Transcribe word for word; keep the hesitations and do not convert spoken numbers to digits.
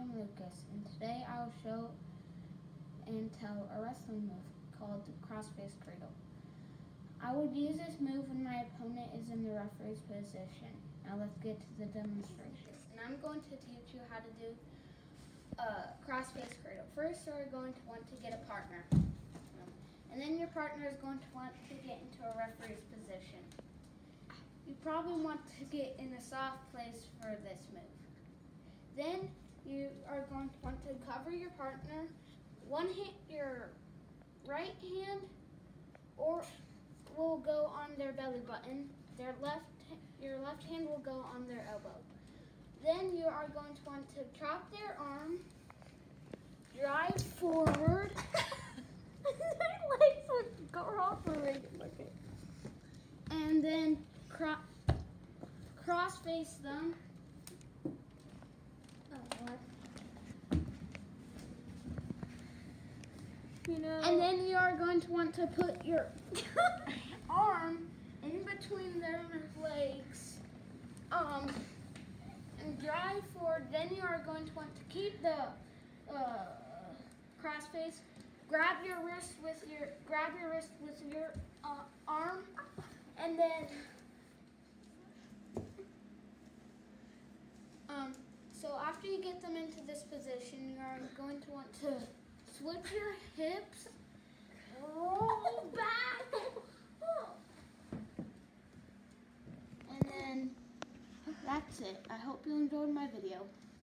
I'm Lucas, and today I'll show and tell a wrestling move called the crossface cradle. I would use this move when my opponent is in the referee's position. Now let's get to the demonstration. And I'm going to teach you how to do a crossface cradle. First, you're going to want to get a partner. And then your partner is going to want to get into a referee's position. You probably want to get in a soft place for this move. Then you are going to want to cover your partner. One hand, your right hand, or will go on their belly button. Their left, your left hand will go on their elbow. Then you are going to want to chop their arm, drive forward. My legs would go off already. Okay. And then cro cross face them. You know. And then you are going to want to put your arm in between their legs, um, and drive forward. Then you are going to want to keep the uh, crossface. Grab your wrist with your grab your wrist with your uh, arm, and then um. So after you get them into this position, you are going to want to switch your hips, roll back, and then that's it. I hope you enjoyed my video.